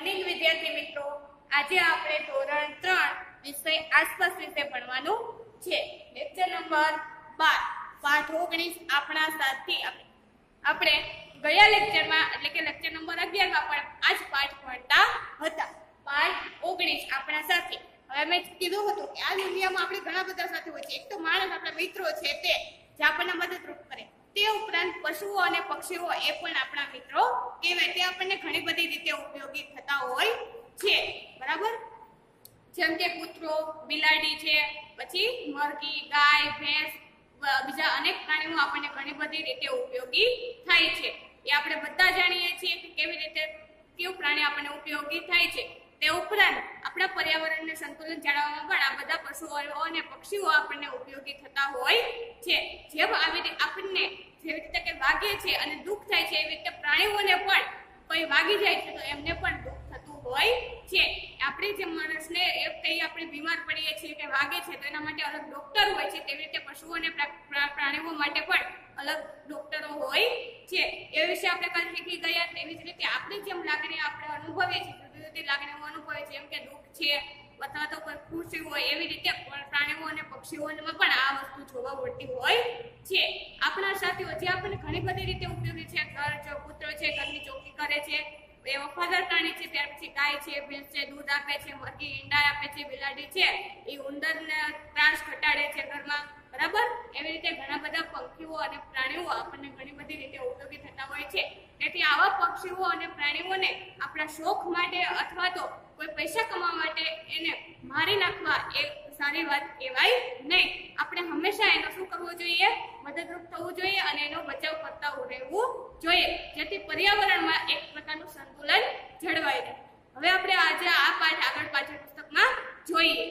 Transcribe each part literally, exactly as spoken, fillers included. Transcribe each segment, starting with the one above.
Morning વિદ્યાર્થી મિત્રો, આજે આપણે ધોરણ ત્રણ વિષય આસપાસ વિશે ભણવાનું છે. લેક્ચર નંબર બાર પાઠ ઓગણીસ આપણા સાથી. આપણે ગયા લેક્ચરમાં એટલે કે લેક્ચર નંબર અગિયાર માં પણ આ જ પાઠ ભણતા હતા. પાઠ ઓગણીસ આપણા સાથી. હવે મેં કીધું હતું કે આ દુનિયામાં આપણે ઘણા બધા સાથી હોય છે. એક તો માણસ, આપણા મિત્રો છે તે જે આપણને મદદરૂપ કરે. તે ઉપરાંત પશુઓ અને પક્ષીઓ એ પણ આપણા મિત્રો કહેવાય. તે આપણને ઘણી બધી રીતે ઉપયોગી થતા હોય છે, બરાબર. જેમ કે કૂતરો, બિલાડી છે, પછી મરઘી, ગાય, ભેંસ, બીજા અનેક પ્રાણીઓ આપણને ઘણી બધી રીતે ઉપયોગી થાય છે. એ આપણે બધા જાણીએ છીએ કે કેવી રીતે કયું પ્રાણી આપણને ઉપયોગી થાય છે. તે ઉપરાંત આપણા પર્યાવરણને સંતુલન જાળવવામાં પણ આ બધા પશુઓ અને પક્ષીઓ આપણને ઉપયોગી થતા હોય છે. જેમ આવી આપણને જેવી રીતે કે વાગે છે અને દુઃખ થાય છે, એવી રીતે પ્રાણીઓને પણ કોઈ વાગી જાય છે તો એમને પણ દુઃખ થતું હોય છે. આપણે જે માણસને એ કઈ આપણે બીમાર પડીએ છીએ કે વાગે છે તો એના માટે અલગ ડોક્ટર હોય છે, તેવી રીતે પશુઓ અને પ્રાણીઓ માટે પણ અલગ ડોક્ટરો હોય છે. એ વિશે આપણે કાલ શીખી ગયા. તેવી જ રીતે આપણે જેમ લાગણી આપણે અનુભવીએ છીએ, જુદી જુદી લાગણીઓ અનુભવે છે, જેમ કે દુઃખ છે અથવા તો કોઈ ખુશી હોય, એવી રીતે પ્રાણીઓ અને પક્ષીઓમાં પણ આ વસ્તુ જોવા મળતી હોય છે. આપણા સાથીઓ જે આપણને ઘણી બધી રીતે ઉપયોગી છે. ઘર જો કૂતરો છે, ઘરની ચોકી કરે છે, એ વફાદાર પ્રાણી છે. ત્યાર પછી ગાય છે, ભેંસ છે, દૂધ આપે છે, મરઘી ઈંડા આપે છે, બિલાડી છે એ ઉંદરને ત્રાસ ઘટાડે છે ઘરમાં, બરાબર. એવી રીતે ઘણા બધા પક્ષીઓ અને પ્રાણીઓ આપણને ઘણી બધી રીતે ઉપયોગી થતા હોય છે. તેથી આવા પક્ષીઓ અને પ્રાણીઓને આપણા શોખ માટે અથવા તો કોઈ પૈસા કમાવા માટે એને મારી નાખવા એ સારી વાત કહેવાય નહીં. આપણે હંમેશા એનો શું કરવું જોઈએ? મદદરૂપ થવું જોઈએ અને એનો બચાવ કરતા રહેવું જોઈએ, જેથી પર્યાવરણમાં એક પ્રકારનું સંતુલન જળવાઈ રહે. હવે આપણે આજે આ પાઠ આગળ પાઠ્યપુસ્તકમાં જોઈએ.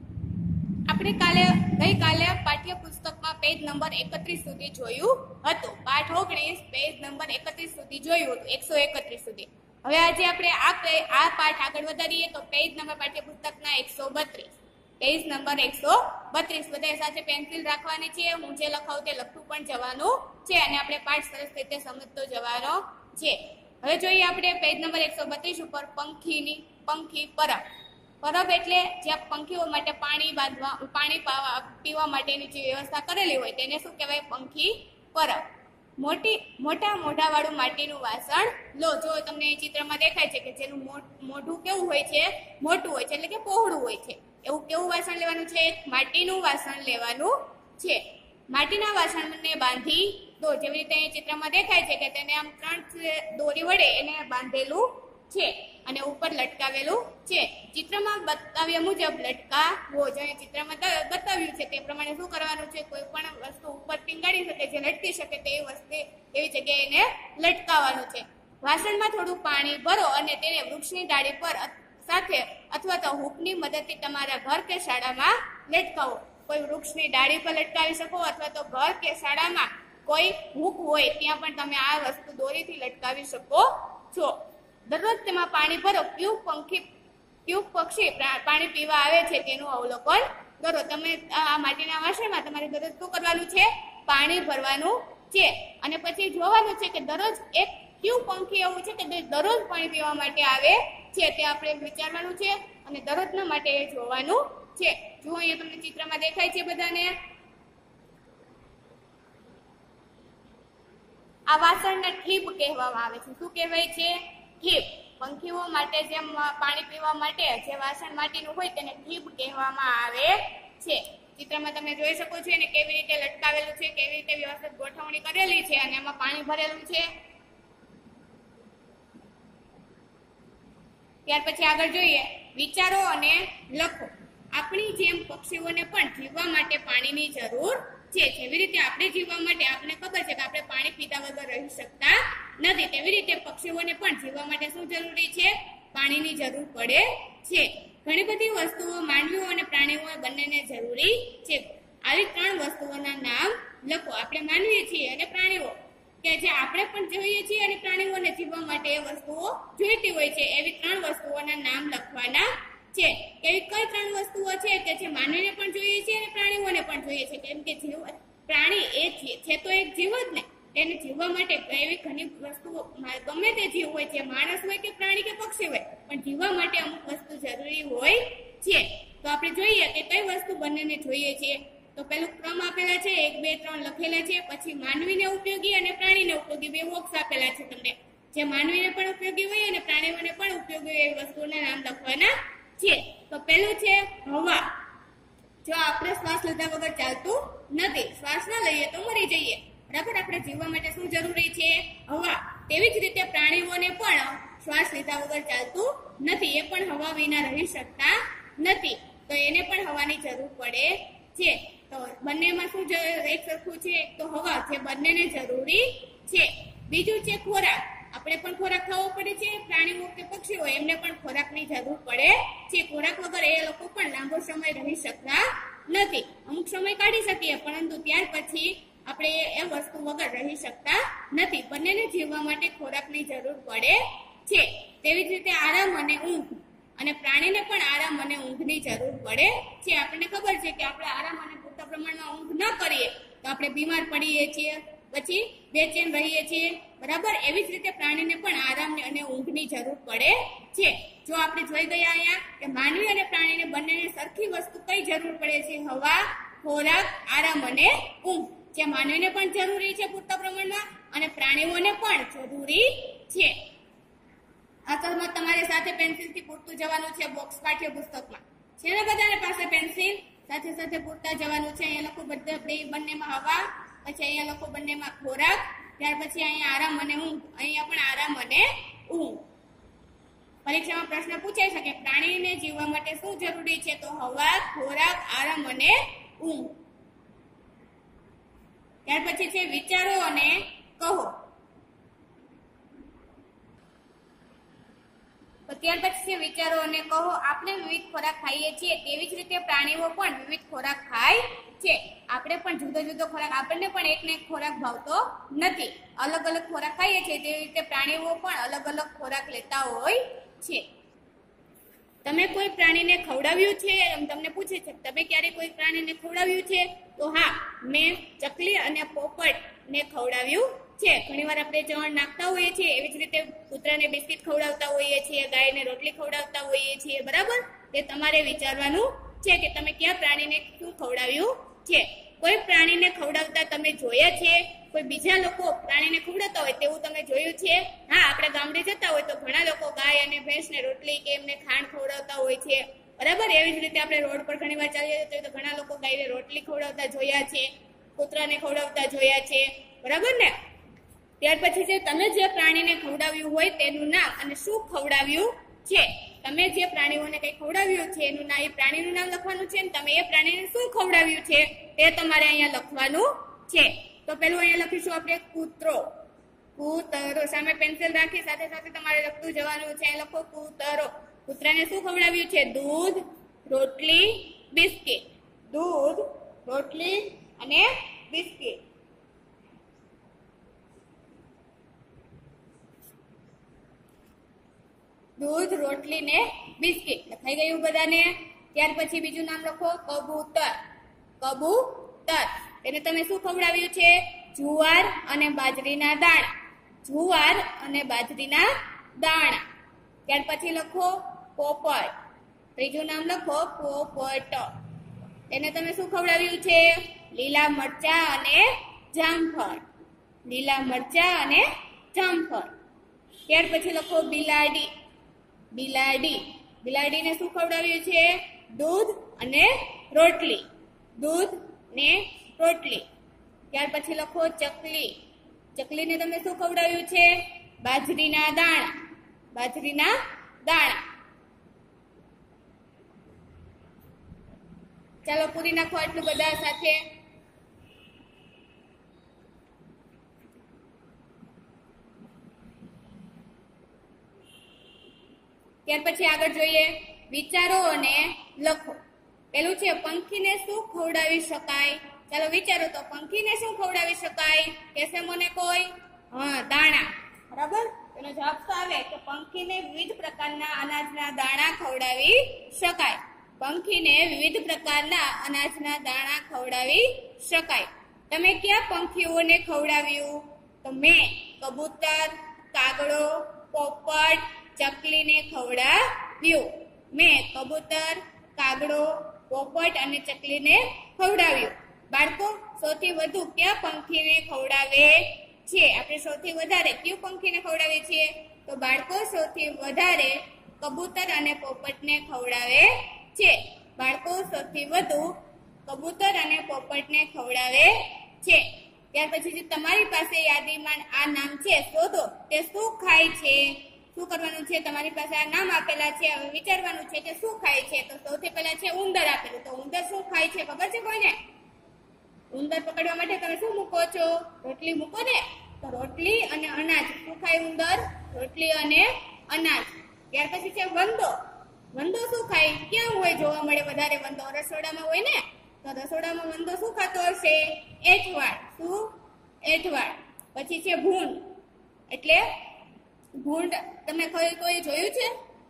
આપણે કાલે ગઈકાલે પાઠ્યપુસ્તકમાં પેજ નંબર એકત્રીસ સુધી જોયું હતું. પાઠ ઓગણીસ પેજ નંબર એકત્રીસ સુધી જોયું હતું, એકસો એકત્રીસ સુધી. હવે આજે આપણે આ આ પાઠ આગળ વધારીએ તો પેજ નંબર પાઠ્યપુસ્તકના એકસો બત્રીસ પેજ નંબર એકસો બત્રીસ. બધા સાથે પેન્સિલ રાખવાની છે. હું જે લખાવું તે લખતું પણ જવાનું છે અને આપણે પાઠ સરસ રીતે સમજતો જવાનો છે. હવે જોઈએ આપણે પેજ નંબર એકસો બત્રીસ ઉપર પંખીની પંખી પરબ. પરબ એટલે જ્યાં પંખીઓ માટે પાણી બાંધવા પાણી પીવા માટેની જે વ્યવસ્થા કરેલી હોય તેને શું કહેવાય? પંખી પરબ. મોટી મોટા મોઢા વાળું માટીનું વાસણ લો. જો તમને ચિત્રમાં દેખાય છે કે જેનું મોઢું કેવું હોય છે? મોટું હોય છે, એટલે કે પહોળું હોય છે. એવું કેવું વાસણ લેવાનું છે? માટીનું વાસણ લેવાનું છે. માટીના વાસણને બાંધી દો. જેવી રીતે અહીં ચિત્રમાં દેખાય છે કે તેને આમ ત્રણ દોરી વડે એને બાંધેલું છે અને ઉપર લટકાવેલું છે. ચિત્રમાં બતાવ્યા મુજબ લટકાવો. જો અહીં ચિત્રમાં બતાવ્યું છે તે પ્રમાણે શું કરવાનું છે? કોઈ પણ વસ્તુ ઉપર ટીંગાડી શકે, જે લટકી શકે તેવી વસ્તુ એવી જગ્યાએ એને લટકાવવાનું છે. વાસણમાં થોડું પાણી ભરો અને તેને વૃક્ષની ડાળી પર સાથે અથવા તો હૂકની મદદથી તમારા ઘર કે શાળામાં લટકાવો. કોઈ વૃક્ષની ડાળી પર લટકાવી શકો અથવા તો ઘર કે શાળામાં કોઈ હૂક હોય ત્યાં પણ તમે આ વસ્તુ દોરીથી લટકાવી શકો છો. દરરોજ તેમાં પાણી ભરો. ક્યુ પંખી ક્યુ પક્ષી પાણી પીવા આવે છે તેનું અવલોકન કરો. તમે આ માટીના વાસણમાં તમારે દરરોજ શું કરવાનું છે? પાણી ભરવાનું છે અને પછી જોવાનું છે કે દરરોજ એક ક્યુ પંખી એવું છે કે દરરોજ પાણી પીવા માટે આવે છે. તે આપણે વિચારવાનું છે અને દરરોજના માટે જોવાનું છે. જો અહીંયા તમને ચિત્રમાં દેખાય છે બધાને. આ વાસણને ઠીપ કહેવામાં આવે છે. શું કહેવાય છે? ઠીપ. પંખીઓ માટે જેમ પાણી પીવા માટે જે વાસણ માટીનું હોય તેને ઠીપ કહેવામાં આવે છે. ચિત્રમાં તમે જોઈ શકો છો એને કેવી રીતે લટકાવેલું છે, કેવી રીતે વ્યવસ્થિત ગોઠવણી કરેલી છે અને એમાં પાણી ભરેલું છે. ત્યાર પછી આગળ જોઈએ, વિચારો અને લખો. આપણી જેમ પક્ષીઓને પણ જીવવા માટે પાણીની જરૂર છે. જેવી રીતે આપણે જીવવા માટે આપણને ખબર છે કે આપણે પાણી પીતા વગર રહી શકતા નથી, તેવી રીતે પક્ષીઓને પણ જીવવા માટે શું જરૂરી છે? પાણીની જરૂર પડે છે. ઘણી બધી વસ્તુઓ માનવીઓ અને પ્રાણીઓ બંનેને જરૂરી છે. આવી ત્રણ વસ્તુઓના નામ લખો. આપણે માનવીએ છીએ અને પ્રાણીઓ કે જે આપણે પણ જોઈએ છીએ અને પ્રાણીઓને જીવવા માટે એ વસ્તુઓ જોઈતી હોય છે, એવી ત્રણ વસ્તુઓના નામ લખવાના છે. એવી કઈ ત્રણ વસ્તુઓ છે કે જે માનવીને પણ જોઈએ છે અને પ્રાણીઓને પણ જોઈએ છે? કેમ કે જીવ પ્રાણી એ છે તો એક જીવ જ ને, તેને જીવવા માટે એવી ઘણી વસ્તુઓ ગમે તે જીવ હોય છે, માણસ હોય કે પ્રાણી કે પક્ષી હોય, પણ જીવવા માટે અમુક વસ્તુ જરૂરી હોય છે. તો આપણે જોઈએ કે કઈ વસ્તુ બંનેને જોઈએ છે. તો પેલું ક્રમ આપેલા છે, એક બે ત્રણ લખેલા છે. પછી માનવીને ઉપયોગી અને પ્રાણીને ઉપયોગી બે બોક્સ આપેલા છે તમને, જે માનવીને પણ ઉપયોગી હોય અને પ્રાણીઓને પણ ઉપયોગી હોય એવી વસ્તુઓના નામ લખવાના છે. તો પેલું છે હવા. જો આપણે શ્વાસ લીધા વગર ચાલતું નથી, શ્વાસ ના લઈએ તો મરી જઈએ, બરાબર. આપણે જીવવા માટે શું જરૂરી છે? હવા. તેવી જ રીતે પ્રાણીઓને પણ શ્વાસ લીધા વગર ચાલતું નથી, એ પણ હવા વિના રહી શકતા નથી, તો એને પણ હવાની જરૂર પડે છે. તો બંનેમાં શું એક સરખું છે? તો હવા, જે બંનેને જરૂરી છે. બીજું છે ખોરાક. આપણે પણ ખોરાક ખાવો પડે છે, પ્રાણીઓ કે પક્ષીઓ એમને પણ ખોરાકની જરૂર પડે છે. ખોરાક વગર એ લોકો પણ લાંબો સમય રહી શકતા નથી. અમુક સમય કાઢી શકીએ, પરંતુ ત્યાર પછી આપણે એ વસ્તુ વગર રહી શકતા નથી. બંનેને જીવવા માટે ખોરાકની જરૂર પડે છે. તેવી જ રીતે આરામ અને ઊંઘ. અને પ્રાણીને પણ આરામ અને ઊંઘની જરૂર પડે છે. આપણને ખબર છે કે આપણે આરામ અને પૂરતા પ્રમાણમાં ઊંઘ ન કરીએ તો આપણે બીમાર પડીએ છીએ, પછી બેચેન રહીએ છીએ, બરાબર. એવી જ રીતે પ્રાણીને પણ આરામ અને ઊંઘની જરૂર પડે છે. જો આપણે જોઈ ગયા અહીંયા કે માનવી અને પ્રાણીને બંનેને સરખી વસ્તુ કઈ જરૂર પડે છે? હવા, ખોરાક, આરામ અને ઊંઘ, જે માનવીને પણ જરૂરી છે પૂરતા પ્રમાણમાં અને પ્રાણીઓને પણ જરૂરી છે. અસલમાં તમારી સાથે પેન્સિલથી પૂરતું જવાનું છે બોક્સ પાઠ્યપુસ્તકમાં. છે ને બધાને પાસે પેન્સિલ? સાથે સાથે પૂરતા જવાનું છે. અહીંયા લખો બધા બંનેમાં હવા, પછી અહીંયા લખો બંનેમાં ખોરાક, ત્યાર પછી અહીંયા આરામ અને ઊંઘ, અહીંયા પણ આરામ અને ઊંઘ. પરીક્ષામાં પ્રશ્ન પૂછાઈ શકે પ્રાણીને જીવવા માટે શું જરૂરી છે? તો હવા, ખોરાક, આરામ અને ઊંઘ. ત્યાર પછી છે વિચારો અને કહો. તો ત્યાર પછી છે વિચારો અને કહો. આપણે વિવિધ ખોરાક ખાઈએ છીએ, તેવી જ રીતે પ્રાણીઓ પણ વિવિધ ખોરાક ખાય છે. આપણે પણ જુદો જુદો ખોરાક, આપણને પણ એક ને એક ખોરાક ભાવતો નથી, અલગ અલગ ખોરાક ખાઈએ છીએ. તેવી રીતે પ્રાણીઓ પણ અલગ અલગ ખોરાક લેતા હોય છે. તમે કોઈ પ્રાણીને ખવડાવ્યું છે? એમ તમને પૂછે છે, તમે ક્યારે કોઈ પ્રાણીને ખવડાવ્યું છે? તો હા, મેં ચકલી અને પોપટને ખવડાવ્યું છે. ઘણી વાર આપણે ચવણ નાખતા હોઈએ છીએ, એવી જ રીતે કૂતરાને બિસ્કિટ ખવડાવતા હોઈએ છીએ, ગાયને રોટલી ખવડાવતા હોઈએ છીએ, બરાબર. તે તમારે વિચારવાનું છે કે તમે કયા પ્રાણીને શું ખવડાવ્યું છે. કોઈ પ્રાણીને ખવડાવતા તમે જોયા છે? કોઈ બીજા લોકો પ્રાણીને ખવડાવતા હોય તેવું તમે જોયું છે? હા, આપણે ગામડે જતા હોય તો ઘણા લોકો ગાય અને ભેંસને રોટલી કે એમને ખાંડ ખવડાવતા હોય છે, બરાબર. એવી જ રીતે આપણે રોડ પર ઘણી વાર ચાલીએ જતા હોય તો ઘણા લોકો ગાયને રોટલી ખવડાવતા જોયા છે, કૂતરાને ખવડાવતા જોયા છે, બરાબર ને. ત્યાર પછી છે તમે જે પ્રાણીને ખવડાવ્યું હોય તેનું નામ અને શું ખવડાવ્યું છે. તમે જે પ્રાણીઓને કંઈ ખવડાવ્યું છે એનું નામ, એ પ્રાણીનું નામ લખવાનું છે, અને તમે એ પ્રાણીને શું ખવડાવ્યું છે તે તમારે અહીંયા લખવાનું છે. તો પેલું અહીંયા લખીશું આપણે કૂતરો. કૂતરો. સામે પેન્સિલ રાખી સાથે સાથે તમારે લખતું જવાનું છે. લખો કૂતરો. કૂતરાને શું ખવડાવ્યું છે? દૂધ, રોટલી, બિસ્કિટ. દૂધ, રોટલી અને બિસ્કિટ. દૂધ, રોટલી ને બિસ્કિટ લખાઈ ગયું બધાને. ત્યાર પછી બીજું નામ લખો કબૂતર. કબૂતર. એને તમે શું ખવડાવ્યું છે? જુવાર અને બાજરીના દાણા. જુવાર અને બાજરીના દાણા. ત્યાર પછી લખો પોપટ. ત્રીજું નામ લખો પોપટ. એને તમે શું ખવડાવ્યું છે? લીલા મરચા અને જામફળ. લીલા મરચા અને જામફળ. ત્યાર પછી લખો બિલાડી. બિલાડી. બિલાડીને શું ખવડાવ્યું છે? દૂધ અને રોટલી. દૂધ ને રોટલી. ત્યાર પછી લખો ચકલી. ચકલીને તમે શું ખવડાવ્યું છે? બાજરીના દાણા. બાજરીના દાણા. ચાલો પૂરી નાખો આટલું બધા સાથે. ત્યાર પછી આગળ જોઈએ વિચારો અને લખો. પેલું છે પંખીને શું ખવડાવી શકાય? ચાલો વિચારો તો પંખીને શું ખવડાવી શકાય? કહેશે મને કોઈ? હા, દાણા. બરાબર. એનો જવાબ તો આવે કે પંખીને વિવિધ પ્રકારના અનાજના દાણા ખવડાવી શકાય. પંખીને વિવિધ પ્રકારના અનાજના દાણા ખવડાવી શકાય. તમે કયા પંખીઓને ખવડાવ્યું? તો મેં કબૂતર, કાગડો, પોપટ, ચકલીને ખવડાવ્યું. મેં કબૂતર, કાગડો, પોપટ અને ચકલીને ખવડાવ્યું. બાળકો સૌથી વધુ કયા પંખીને ખવડાવે છે? આપણે સૌથી વધારે કયું પંખીને ખવડાવીએ છીએ? તો બાળકો સૌથી વધારે કબૂતર અને પોપટને ખવડાવે છે. બાળકો સૌથી વધુ કબૂતર અને પોપટને ખવડાવે છે. ત્યાર પછી જે તમારી પાસે યાદીમાં આ નામ છે શોધો તે શું ખાય છે? શું કરવાનું છે? તમારી પાસે આ નામ આપેલા છે, હવે વિચારવાનું છે કે શું ખાય છે. તો સૌથી પહેલા છે ઉંદર આપેલું. તો ઉંદર શું ખાય છે ખબર છે કોઈને? ઉંદર પકડવા માટે તમે શું મૂકો છો? રોટલી મૂકો ને. તો રોટલી અને અનાજ. શું ખાય ઉંદર? રોટલી અને અનાજ. ત્યાર પછી છે વંદો. વંદો શું ખાય? ક્યાં હોય જોવા મળે વધારે વંદો? રસોડામાં હોય ને. તો રસોડામાં વંદો શું ખાતો હશે? એઠવાડ. શું? એઠવાડ. પછી છે ભૂંડ. એટલે ભૂંડ તમે કોઈ કોઈ જોયું છે?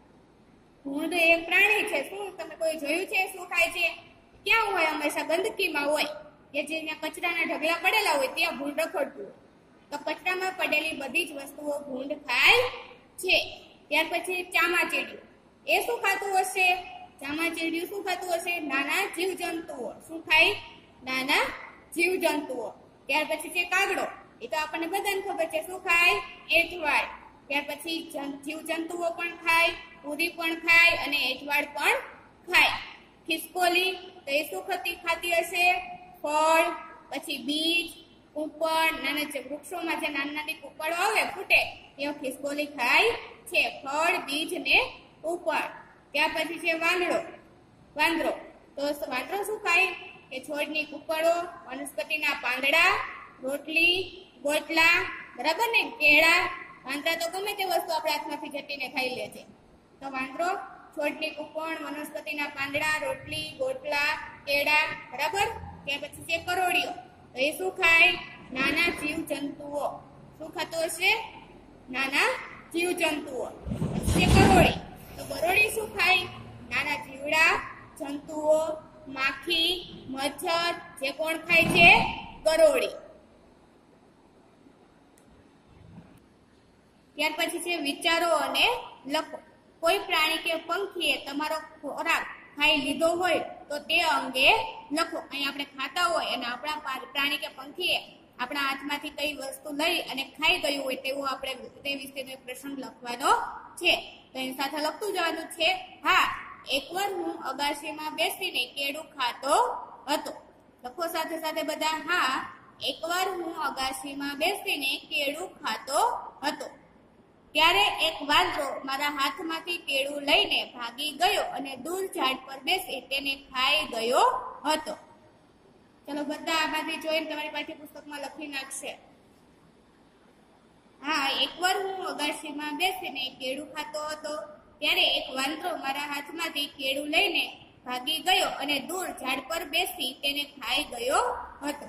ભૂંડ એક પ્રાણી છે. શું તમે કોઈ જોયું છે? શું ખાય છે? ક્યાં હોય? હંમેશા ગંદકીમાં હોય. કે જે ત્યાં કચરાના ઢગલા પડેલા હોય ત્યાં ભૂંડ રખડતું. તો કચરામાં પડેલી બધી જ વસ્તુઓ ભૂંડ ખાય છે. ત્યાર પછી ચામાચીડિયું. એ શું ખાતું હશે? ચામાચીડિયું શું ખાતું હશે? નાના જીવજંતુઓ. શું ખાય? નાના જીવજંતુઓ. ત્યાર પછી છે કાગડો. એ તો આપણને બધાને ખબર છે. શું ખાય? એઠવાડ. ત્યાર પછી જીવજંતુઓ પણ ખાય, પૂરી પણ ખાય અને એઠવાડ પણ ખાય. ખિસકોલી. તો એ શું ખાતી ખાતી હશે? ફળ, પછી બીજ, કૂંપળ. નાના જે વૃક્ષોમાં જે નાની નાની કૂંપળો આવે ફૂટે એ ખિસકોલી ખાય છે. ફળ, બીજ ને કૂંપળ. ત્યાર પછી છે વાંદરો. વાંદરો. તો વાંદરો શું ખાય? કે છોડની કૂંપળો, વનસ્પતિના પાંદડા, રોટલી, ગોટલા, બરાબર ને, કેળા. વાંદરા તો ગમે તે વસ્તુ આપણા હાથમાંથી ઝટીને ખાઈ લે છે. તો વાંદરો છોડની કૂંપળ, વનસ્પતિના પાંદડા, રોટલી, ગોટલા, કેળા, બરાબર. ત્યાર પછી છે કરોડિયો. તો એ શું ખાય? નાના જીવજંતુઓ. શું ખાતો હશે? નાના જીવજંતુઓ. પછી છે ગરોળી. તો ગરોળી શું ખાય? નાના જીવડા, જંતુઓ, માખી, મચ્છર. જે કોણ ખાય છે? ગરોળી. ત્યાર પછી છે વિચારો અને લખો. કોઈ પ્રાણી કે પંખીએ તમારો ખોરાક ખાઈ લીધો હોય તો તે અંગે લખો. અહીં આપણે ખાતા હોય અને આપણા પ્રાણી કે પંખીએ આપણા હાથમાંથી કઈ વસ્તુ લઈ અને ખાઈ ગયું હોય તેવું આપણે તે વિશેનો પ્રશ્ન લખવાનો છે. તો એની સાથે લખતું જવાનું છે. હા, એકવાર હું અગાશીમાં બેસીને કેળું ખાતો હતો. લખો સાથે સાથે બધા. હા, એકવાર હું અગાશીમાં બેસીને કેળું ખાતો હતો. ત્યારે એક વાંદરો મારા હાથમાંથી કેળું લઈને ભાગી ગયો અને દૂર ઝાડ પર બેસી તેને ખાઈ ગયો હતો. ચલો બધા આમાંથી જોઈને તમારી પાઠ્યપુસ્તકમાં લખી નાખશે. હા, એકવાર હું અગાશીમાં બેસીને કેળું ખાતો હતો. ત્યારે એક વાંદરો મારા હાથમાંથી કેળું લઈને ભાગી ગયો અને દૂર ઝાડ પર બેસી તેને ખાઈ ગયો હતો.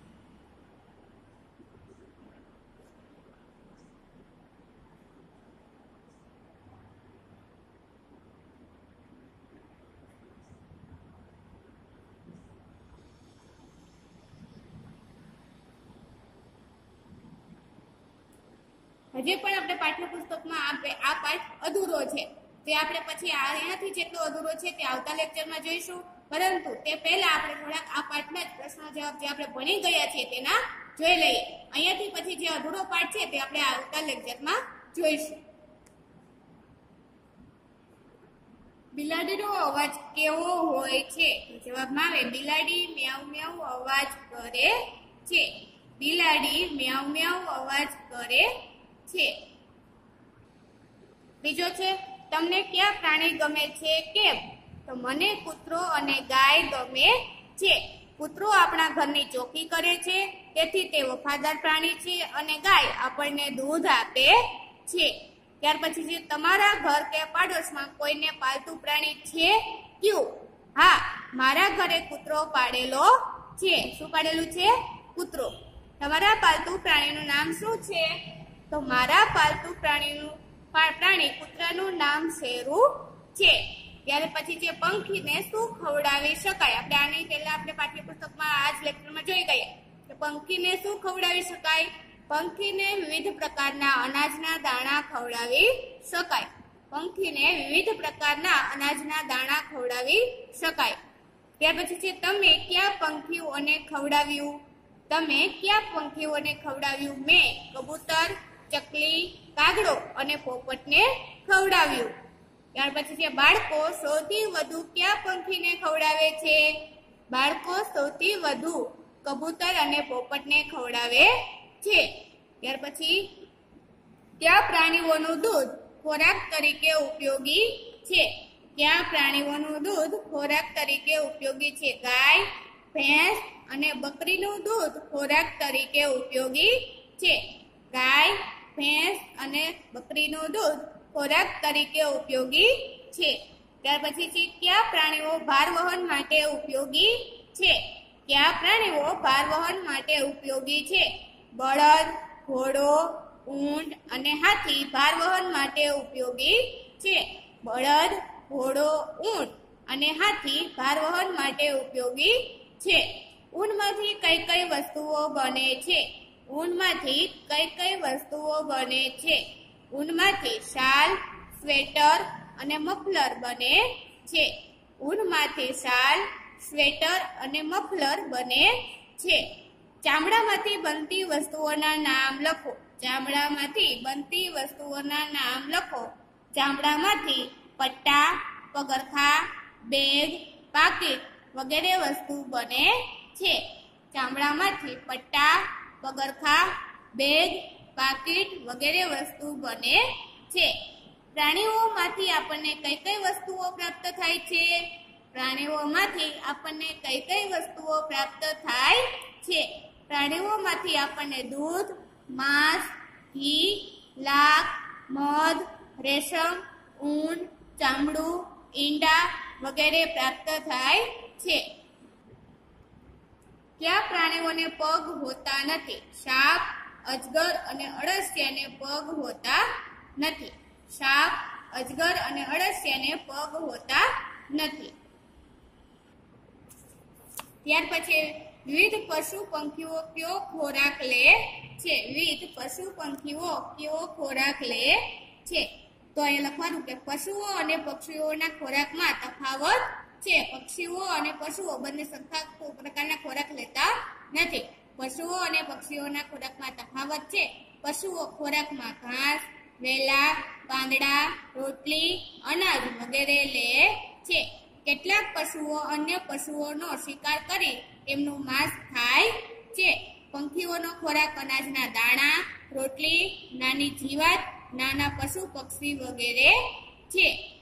હજી પણ આપણે પાઠ્યપુસ્તકમાં આપણે આ પાઠ અધૂરો છે. તે આપણે પછી અહીંયાથી જેટલો અધૂરો છે તે આવતા લેક્ચરમાં જોઈશું. પરંતુ તે પહેલા આપણે થોડાક આ પાઠના જ પ્રશ્નો જવાબ જે આપણે ભણી ગયા છીએ તેના જોઈ લઈએ. અહીંયાથી પછી જે અધૂરો પાઠ છે તે આપણે આવતા લેક્ચરમાં જોઈશું. બિલાડીનો અવાજ કેવો હોય છે? જવાબમાં આવે બિલાડી મ્યાઉ મ્યાઉ અવાજ કરે છે. બિલાડી મ્યાઉ મ્યાઉ અવાજ કરે છે. બીજો છે તમને કયા પ્રાણી ગમે છે? કેમ? તો મને કૂતરો અને ગાય ગમે છે. કૂતરો આપણા ઘરની ચોકી કરે છે, તેથી તે વફાદાર પ્રાણી છે અને ગાય આપણને દૂધ આપે છે. ત્યાર પછી છે તમારા ઘર કે પાડોશમાં કોઈને પાલતુ પ્રાણી છે? ક્યું? હા, મારા ઘરે કૂતરો પાડેલો છે. શું પાડેલું છે? કૂતરો. તમારા પાલતુ પ્રાણીનું નામ શું છે? તો મારા પાલતુ પ્રાણીનું પ્રાણી કૂતરાનું નામ શેરુ છે. ત્યારે પછી જે પંખીને શું ખવડાવી શકાય? આપણે આની પહેલા આપણે પાઠ્યપુસ્તકમાં આ જ લેક્ચરમાં જોઈ ગયા કે પંખીને શું ખવડાવી શકાય? પંખીને વિવિધ પ્રકારના અનાજના દાણા ખવડાવી શકાય. પંખીને વિવિધ પ્રકારના અનાજના દાણા ખવડાવી શકાય. ત્યાર પછી છે તમે કયા પંખીઓને ખવડાવ્યું? તમે કયા પંખીઓને ખવડાવ્યું? મેં કબૂતર, ચકલી, કાગડો અને પોપટને ખવડાવ્યું. ત્યાર પછી છે બાળકો સૌથી વધુ કયા પંખીને ખવડાવે છે? બાળકો સૌથી વધુ કબૂતર અને પોપટને ખવડાવે છે. ત્યાર પછી કયા પ્રાણીઓનું દૂધ ખોરાક તરીકે ઉપયોગી છે? કયા પ્રાણીઓનું દૂધ ખોરાક તરીકે ઉપયોગી છે? ગાય, ભેંસ અને બકરીનું દૂધ ખોરાક તરીકે ઉપયોગી છે. ગાય, ભેંસ અને બકરીનું દૂધ ખોરાક તરીકે ઉપયોગી છે. ત્યાર પછી છે કયા પ્રાણીઓ ભાર વહન માટે ઉપયોગી છે? કયા પ્રાણીઓ ભાર વહન માટે ઉપયોગી છે? બળદ, ઘોડો, ઊંટ અને હાથી ભાર વહન માટે ઉપયોગી છે. બળદ, ઘોડો, ઊંટ અને હાથી ભાર વહન માટે ઉપયોગી છે. ઊનમાંથી કઈ કઈ વસ્તુઓ બને છે? ઊનમાંથી કઈ કઈ વસ્તુઓ બને છે? ઊનમાંથી શાલ, સ્વેટર અને મફલર બને છે. ઊનમાંથી શાલ, સ્વેટર અને મફલર બને છે. ચામડામાંથી બનતી વસ્તુઓના નામ લખો. ચામડામાંથી બનતી વસ્તુઓના નામ લખો. ચામડામાંથી પટ્ટા, પગરખા, બેગ, પાકીટ વગેરે વસ્તુ બને છે. ચામડામાંથી પટ્ટા, પગરખા, બેગ, પાકીટ વગેરે વસ્તુ બને છે. પ્રાણીઓમાંથી આપણને કઈ કઈ વસ્તુઓ પ્રાપ્ત થાય છે? પ્રાણીઓમાંથી આપણને કઈ કઈ વસ્તુઓ પ્રાપ્ત થાય છે? પ્રાણીઓમાંથી આપણને દૂધ, માંસ, ઘી, લાખ, મધ, રેશમ, ઊન, ચામડું, ઈંડા વગેરે પ્રાપ્ત થાય છે. કયા પ્રાણીઓને પગ હોતા નથી? સાપ, અજગર અને અળસિયાને પગ હોતા નથી. સાપ, અજગર અને અળસિયાને પગ હોતા નથી. ત્યાર પછી વિવિધ પશુ પંખીઓ કયો ખોરાક લે છે? વિવિધ પશુ પંખીઓ કયો ખોરાક લે છે? તો અહીંયા લખવાનું કે પશુઓ અને પક્ષીઓના ખોરાકમાં તફાવત છે. પક્ષીઓ અને પશુઓ બંને સરખા પ્રકારના ખોરાક લેતા નથી. પશુઓ અને પક્ષીઓના ખોરાકમાં તફાવત છે. પશુઓ ખોરાકમાં ઘાસ, વેલા, પાંદડા, રોટલી, અનાજ વગેરે લે છે. કેટલાક પશુઓ અન્ય પશુઓનો શિકાર કરી તેમનું માંસ ખાય છે. પંખીઓનો ખોરાક અનાજના દાણા, રોટલી, નાની જીવાત, નાના પશુ પક્ષી વગેરે છે.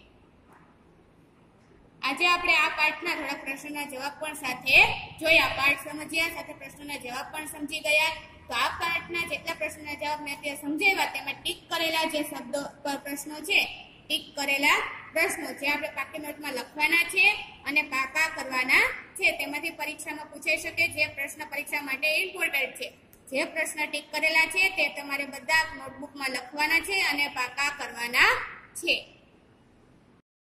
આજે આપણે આ પાઠના થોડા પ્રશ્નોના જવાબ પણ સાથે જોયા. પાઠ સમજ્યા, સાથે પ્રશ્નોના જવાબ પણ સમજી ગયા. તો આ પાઠના જેટલા પ્રશ્નોના જવાબ મેં અત્યારે સમજાવ્યા તેમાં ટીક કરેલા જે શબ્દો પ્રશ્નો છે, ટીક કરેલા પ્રશ્નો જે આપણે પાકી નોટમાં લખવાના છે અને પાકા કરવાના છે. તેમાંથી પરીક્ષામાં પૂછાઈ શકે જે પ્રશ્ન પરીક્ષા માટે ઇમ્પોર્ટન્ટ છે. જે પ્રશ્ન ટીક કરેલા છે તે તમારે બધા નોટબુકમાં લખવાના છે અને પાકા કરવાના છે.